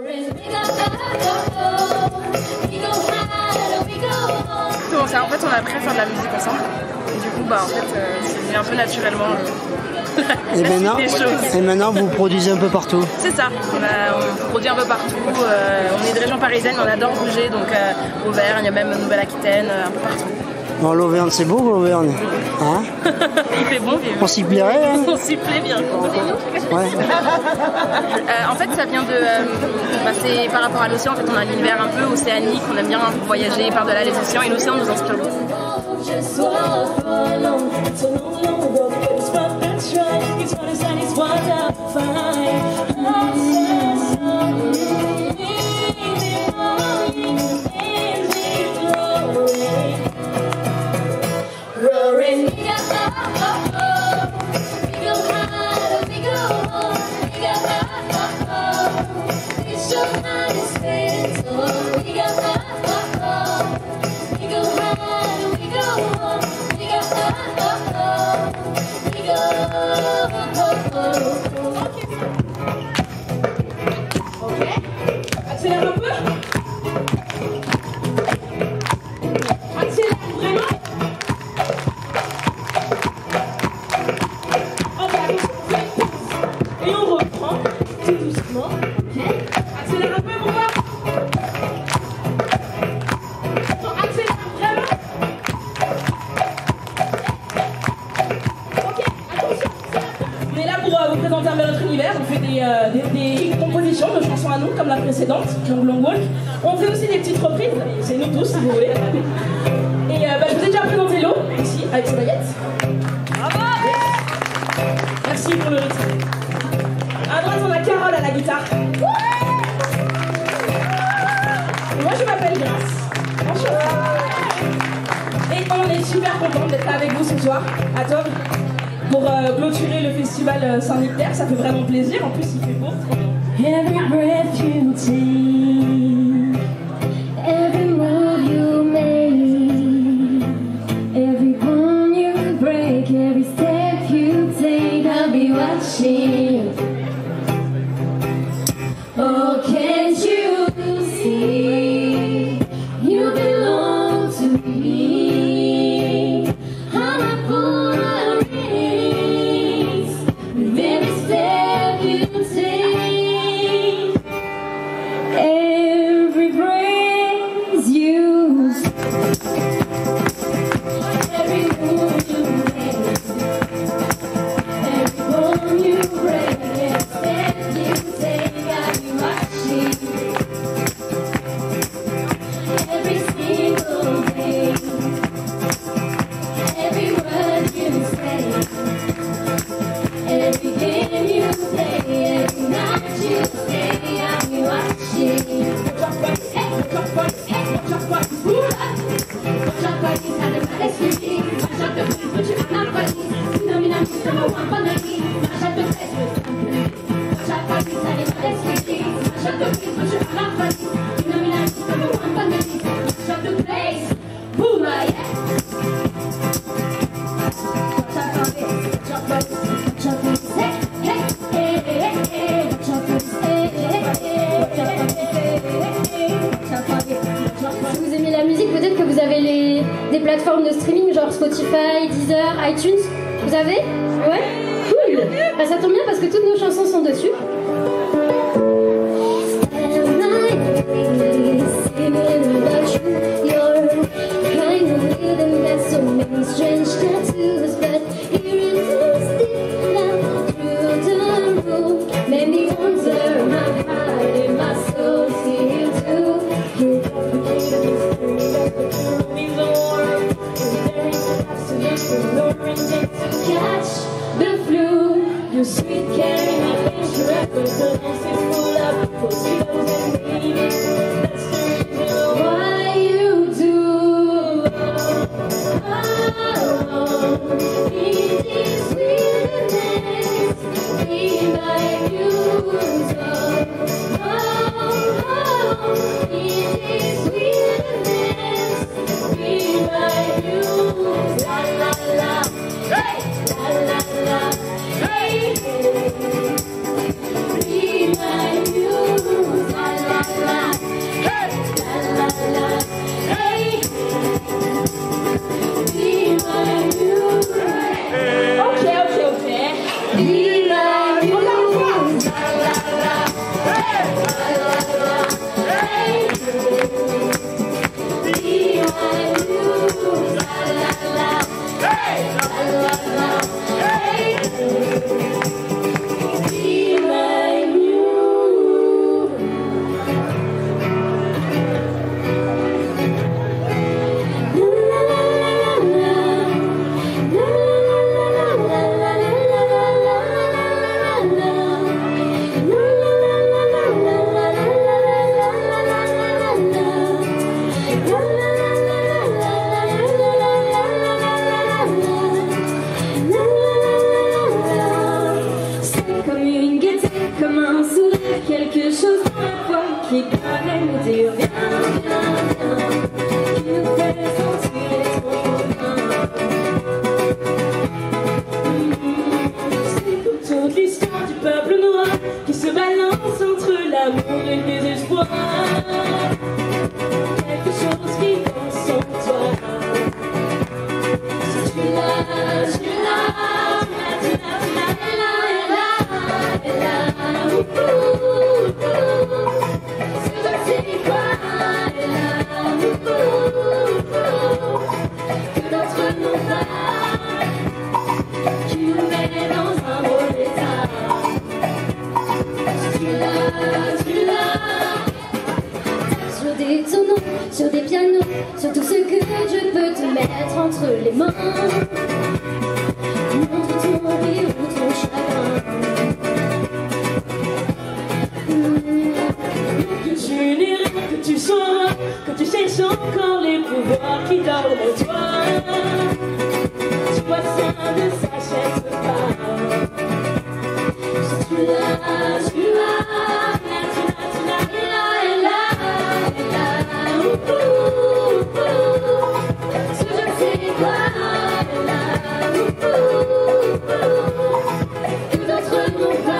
En fait, on a appris à faire de la musique ensemble. Et du coup, en fait, c'est venu un peu naturellement. Et maintenant, vous produisez un peu partout. C'est ça, on produit un peu partout. On est de région parisienne, mais on adore bouger, donc Auvergne, il y a même Nouvelle-Aquitaine, un peu partout. Bon, l'Auvergne, c'est beau, l'Auvergne. Hein? Il fait bon vivre. On s'y plairait, hein? On s'y plaît bien. Ouais. En fait, ça vient de... c'est par rapport à l'océan, en fait, on a un univers un peu océanique, on aime bien voyager par-delà les océans, et l'océan nous inspire beaucoup. Accélère un peu. Accélère vraiment. Ok, et on reprend tout doucement. Ok. Accélère un peu pour voir. Non, accélère vraiment. Ok, attention. On est là pour vous présenter un peu notre univers. On fait des compositions de chansons à nous, comme la précédente, Long Walk. On fait aussi des petites reprises, c'est nous tous si vous voulez. Et je vous ai déjà présenté Lo, ici, avec ses baguettes. Bravo! Merci pour le rythme. À droite, on a Carole à la guitare. Et moi, je m'appelle Grace. Enchantée. Et on est super contents d'être là avec vous ce soir, à Tov, pour clôturer le festival Saint-Nectaire. Ça fait vraiment plaisir, en plus il fait beau. Every breath you take, every move you make, every bone you break, every step you take, I'll be watching. Oh, can't you see, you belong to me. I'm a Polaris with every step you take. Every phrase you every move you make, every bone you break, every step you take, I'll be watching. Every single day, every word you say, every game you play, every night you stay, I'll be watching. Si vous aimez la musique, peut-être que vous avez des plateformes de streaming genre Spotify, Deezer, iTunes. Vous avez? Ouais? Cool! Bah, ça tombe bien parce que toutes nos chansons sont dessus. Catch the flu, your sweet carrying, I think you're qui connaît nous dire viens, viens, viens, qui nous fait sentir c'est comme toute l'histoire du peuple noir qui se balance entre l'amour et le désespoir. Quelque chose qui danse en toi. Si tu l'as, tu l'as, tu l'as, tu l'as, tu l'as, elle a, ce que c'est quoi, elle a, que d'entre nous va, qui nous met dans un rôle d'état. Si tu l'as, tu l'as. Sur des tonneaux, sur des pianos, sur tout ce que je peux te mettre entre les mains. Montre ton rire ou ton chagrin. Que tu n'es rien, que tu sois, que tu cherches encore les pouvoirs qui dorment en toi. Tu vois, ça ne s'achète pas. Si tu l'as, tu l'as, tu l'as, tu l'as, elle a. Ce je sais quoi, elle a. Que d'entre nous va,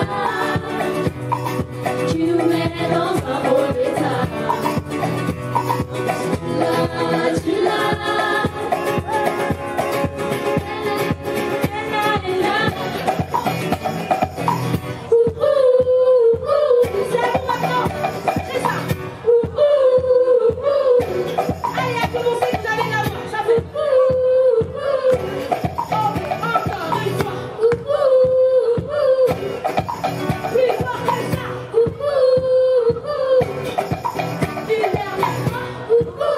qui nous met dans un rôle d'état. Tu l'as, elle a. C'est à vous maintenant, c'est ça. Allez, à commencer, vous avez la voix, ça fait encore une fois. Plus fort que ça. Une dernière fois.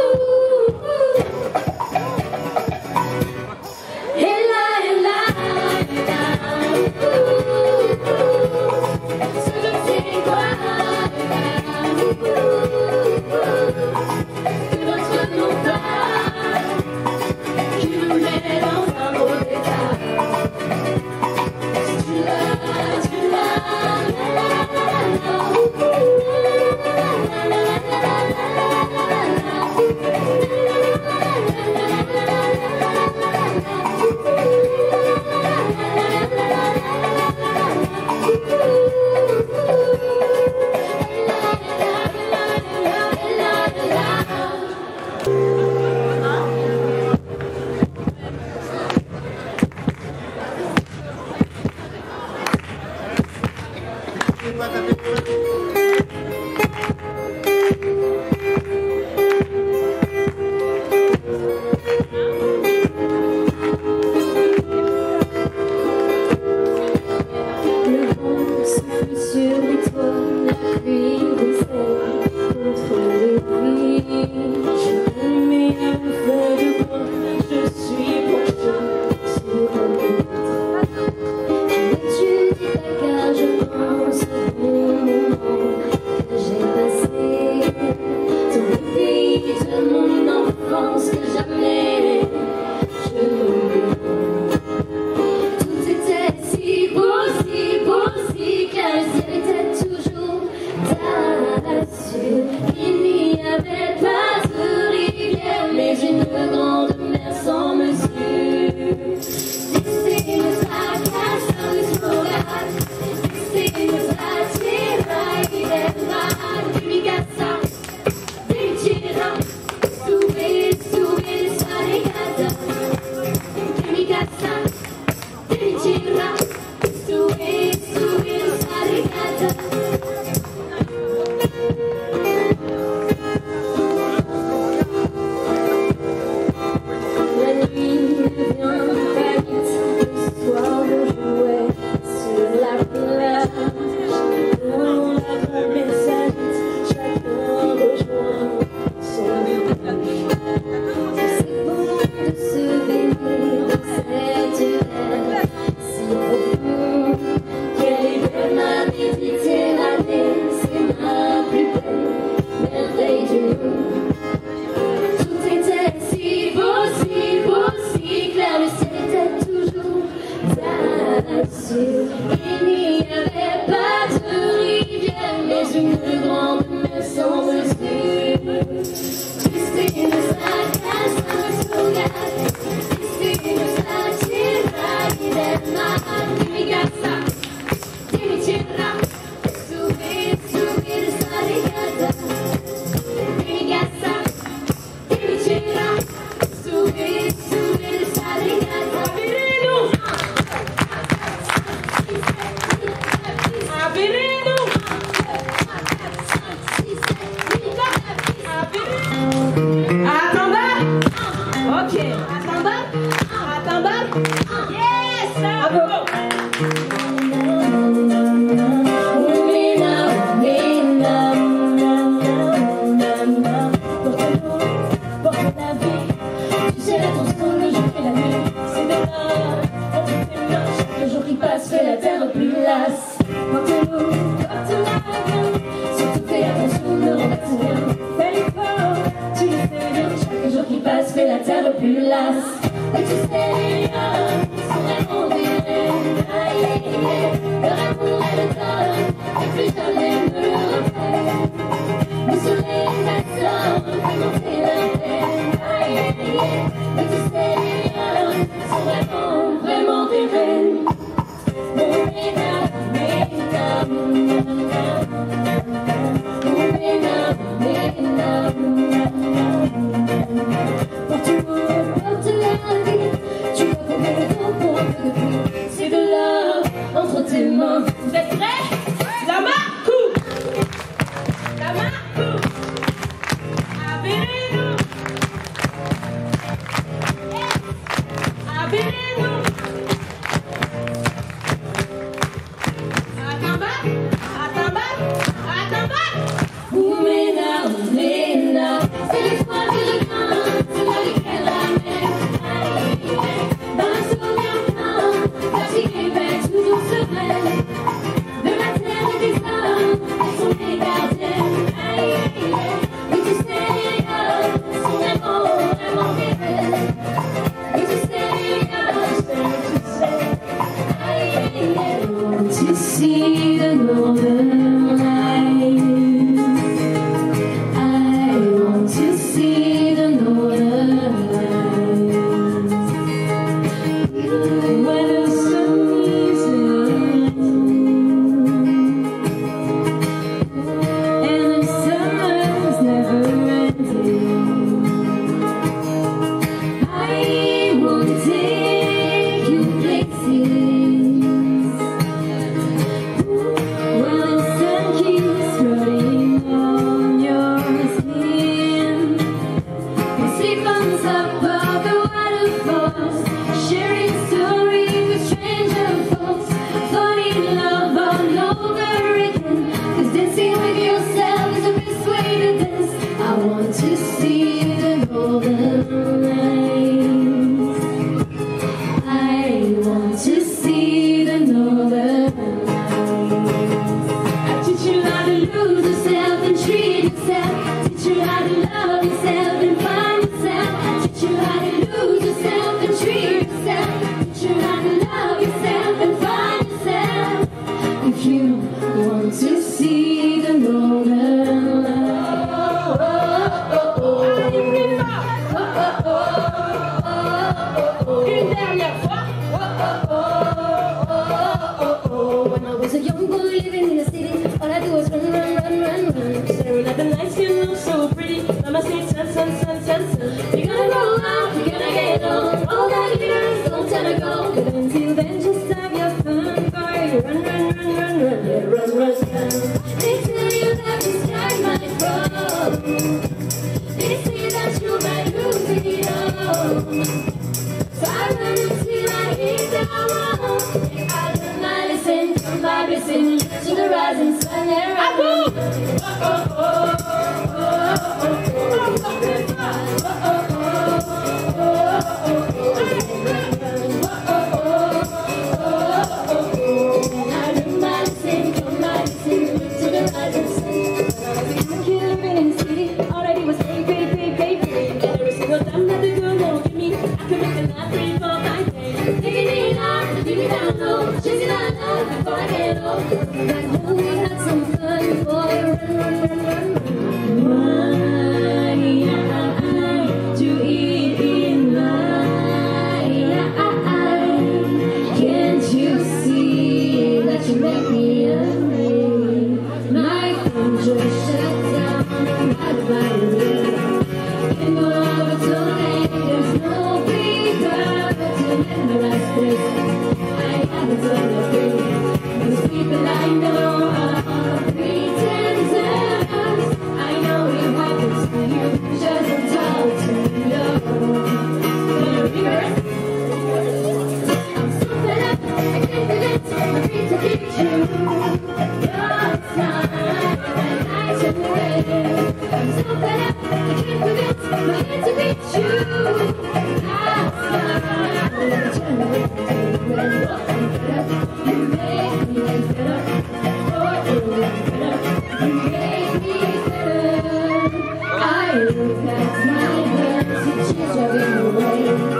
I look at my hands, it's just driving away.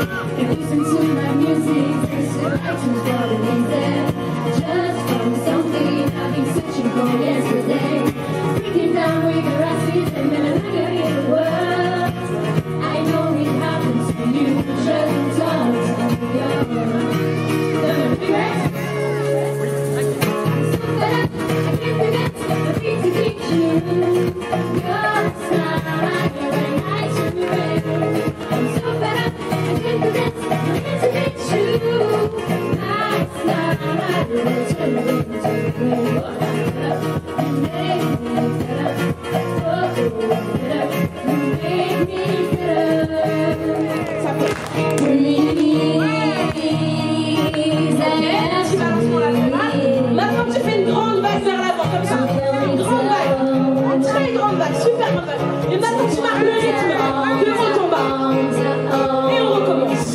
Maintenant tu fais une grande vague vers l'avant, comme ça. Une grande vague. Une très grande vague, super grande vague. Et maintenant tu marques le rythme de haut en bas. Et on recommence.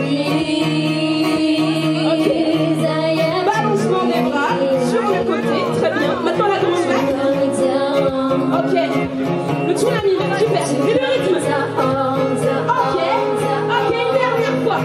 Ok. Balancement des bras sur le côté, très bien. Maintenant la grande vague. Ok. Le tsunami, super. Et le rythme. Ok. Ok, une dernière fois.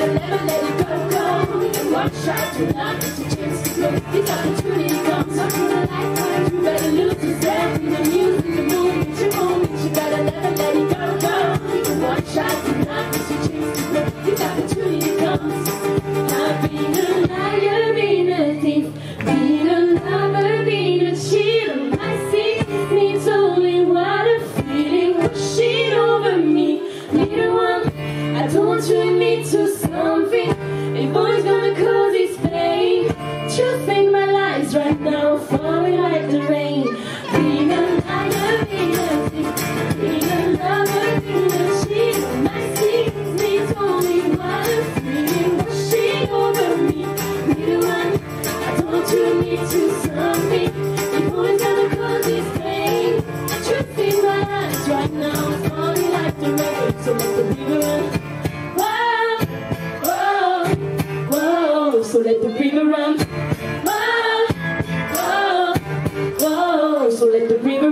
Try to not miss a chance to look. This opportunity comes.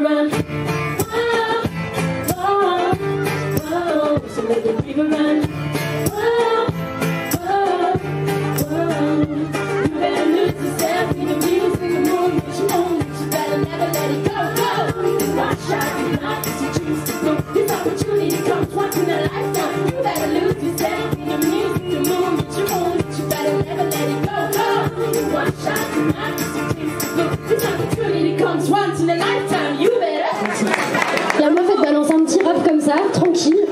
run. Whoa, whoa, so let the river run. Whoa, whoa, whoa. You better lose yourself in the music, the moon, but you won't. You better never let it go, go. Watch out, you might miss your dreams to go. This opportunity comes once in a lifetime. You better lose yourself in the music, the moon, but you won't. You better never let it go, go. Watch out, you might miss your dreams to go. This opportunity comes once in a lifetime. You better. La meuf elle balance un petit rap comme ça, tranquille.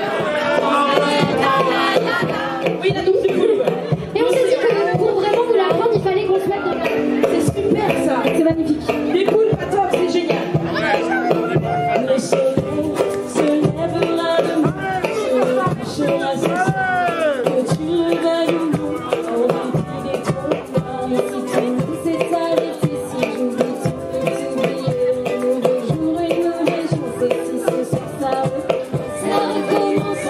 Oui, la douce c'est cool. Et on s'est dit que pour vraiment vous l'apprendre, il fallait qu'on se mette dans la... C'est super ça. C'est magnifique. Il est cool, pas top, c'est génial. Le soleil se lèvera demain. Je rassure que tu le veuilles ou non. Au répit des trottoirs, si tout s'est arrêté, si j'oublie tout, peux t'oublier. Un nouveau jour, une nouvelle chance, et si ce soir ça recommence,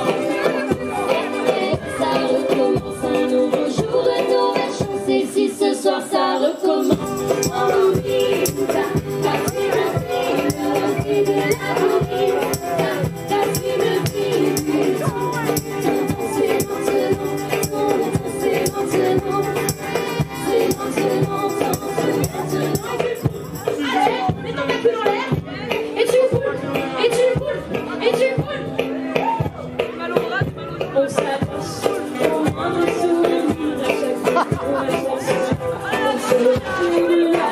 ça recommence. Un nouveau jour, une nouvelle chance, et si ce soir ça recommence. On oublie tout ça, casser le fil de la bougie, casser le fil du temps. C'est maintenant, c'est maintenant, c'est maintenant, allez, mets ton cul dans l'air, et tu boules, et tu boules, et tu boules. On s'attache au moindre souvenir, à chaque fois, à chaque fois. On se retrouve là,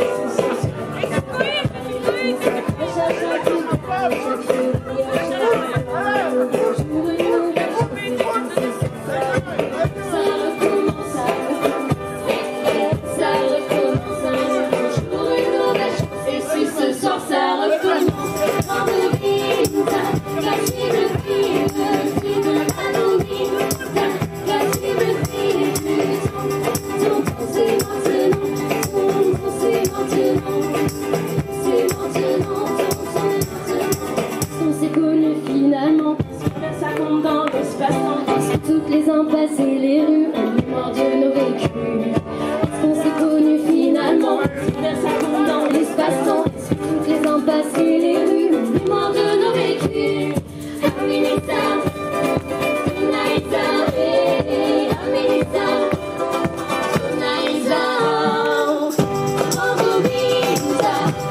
finalement, ça compte dans l'espace-temps. Sur toutes les impasses et les rues, en mémoire de nos vécus. Est-ce qu'on s'est connus finalement? Ça compte dans l'espace-temps. Sur toutes les impasses et les rues, en mémoire de nos vécus. Aminita, Tunaïsa, Aminita, Tunaïsa, Tunaïsa.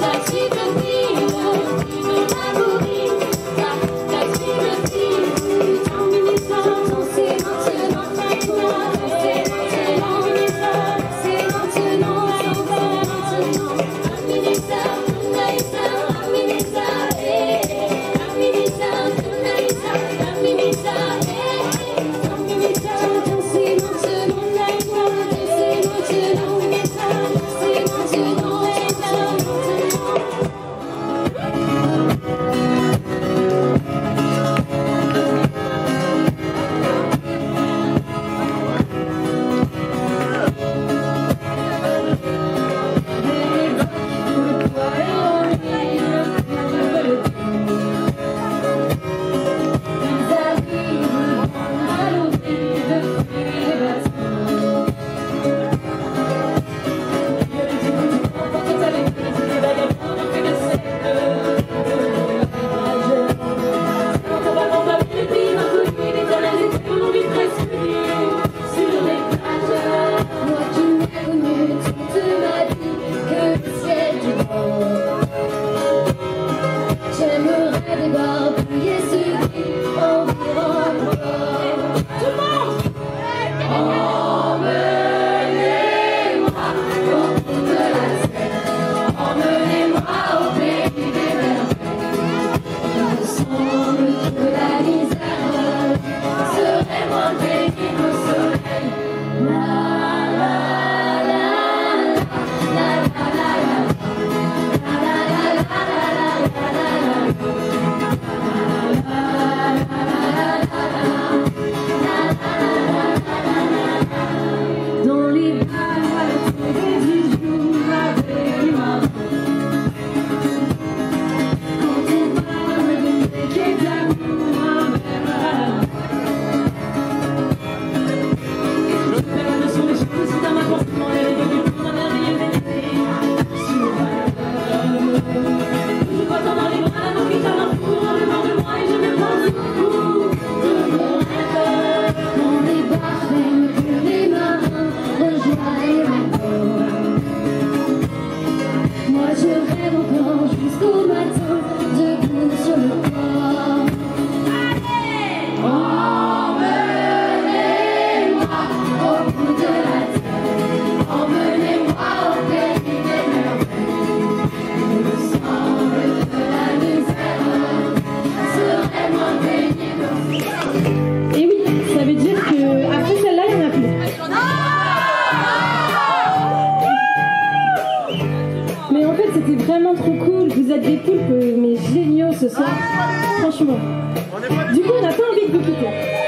Mais en fait, c'était vraiment trop cool. Vous êtes des poulpes, mais géniaux ce soir. Franchement. Du coup, on n'a pas envie de vous quitter.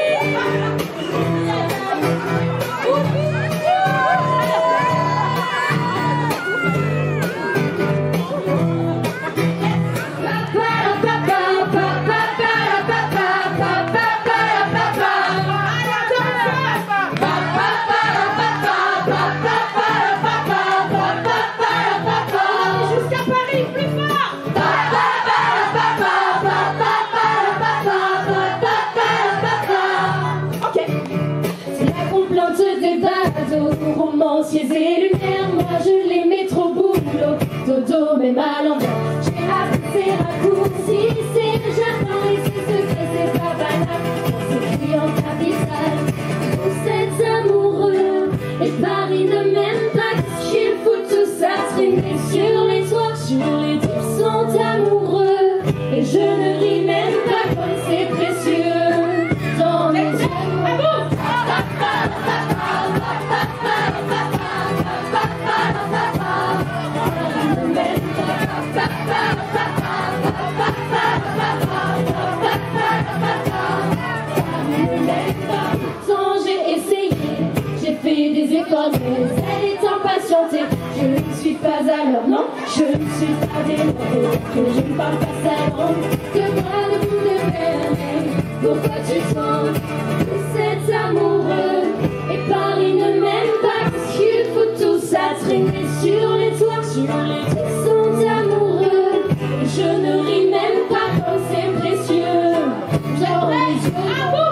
Romanciers et lumières, moi je les mets trop boulot. Dodo, mais mal en bas. J'ai appris ces raccourcis, c'est le jardin et c'est secret, c'est pas banal. On s'écrit en capitale. Vous êtes amoureux et Paris ne m'aime pas. Qu'il faut tout ça traîner sur les toits. Sur les types sont amoureux et je ne ris même pas comme c'est précieux. Dans les yeux. J'ai essayé, j'ai fait des efforts, mais elle est impatientée. Je ne suis pas à l'heure, non, je ne suis pas démodée, que je ne parle pas sa langue. De bras de bout de verre, pourquoi tu sens? Vous êtes amoureux et Paris ne m'aime pas. Parce qu'il faut tout ça traîner sur les toits, sur les toits. Ils sont amoureux et je ne ris même pas comme c'est précieux. Dans les yeux.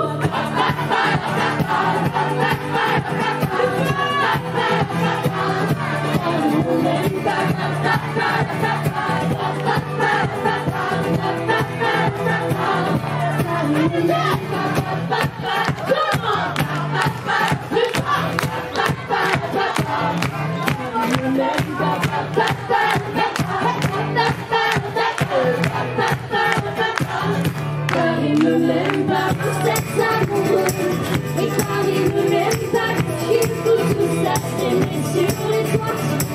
Paris ne m'aime pas, vous êtes amoureux. Et Paris ne m'aime pas, il faut tout ça traîner sur les toits.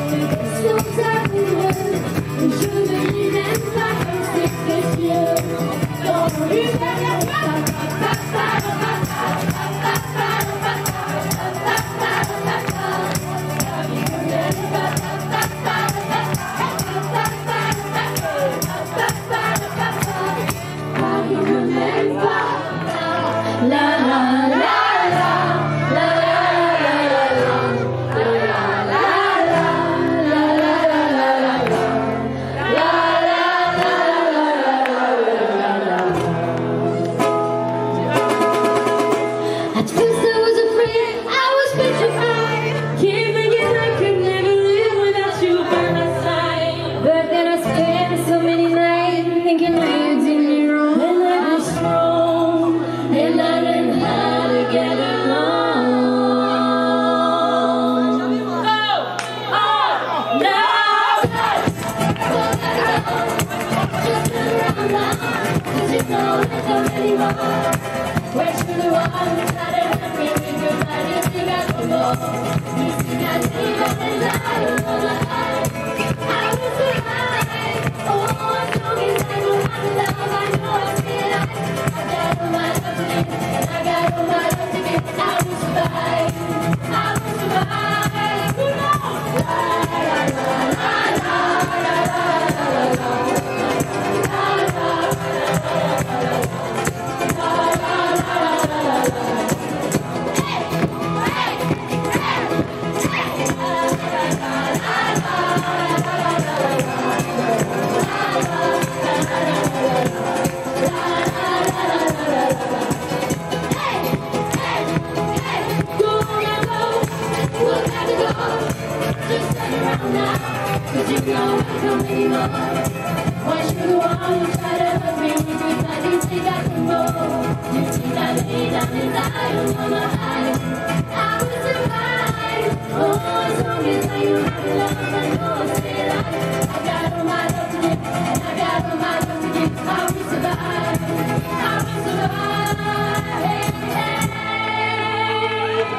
Ils sont amoureux, et je ne ris même pas comme c'est précieux. Dans l'univers.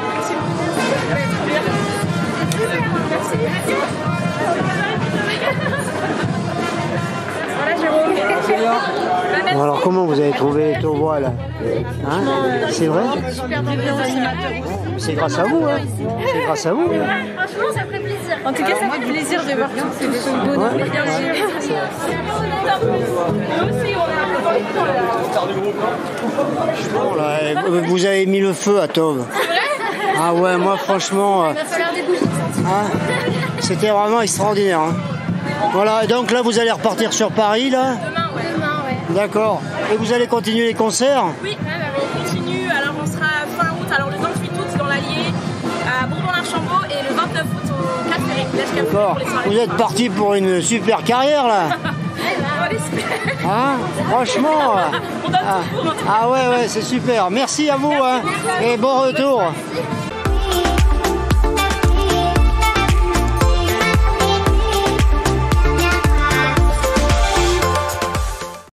Merci. Bon, alors comment vous avez trouvé Tauvois là, hein? C'est vrai? Super animateur. C'est grâce à vous, hein? C'est grâce à vous. Franchement, ça ferait plaisir. En tout cas, ça fait plaisir de voir tous ces beaux Ouais. Bon, là, vous avez mis le feu à Tauve. Ah ouais, moi franchement, Il va falloir des bougies. hein, c'était vraiment extraordinaire. Hein. Voilà, et donc là vous allez repartir sur Paris là. Demain, ouais. D'accord. Et vous allez continuer les concerts? Oui, on continue. Alors, on sera fin août. Alors, le 28 août dans l'Allier, à Bourbon-l'Archambault, et le 29 août au 4 Ferré. D'accord. Vous êtes parti pour une super carrière là. On l'espère. Hein? Franchement. On donne tout pour. Ah ouais, c'est super. Merci à vous hein. Et bon retour.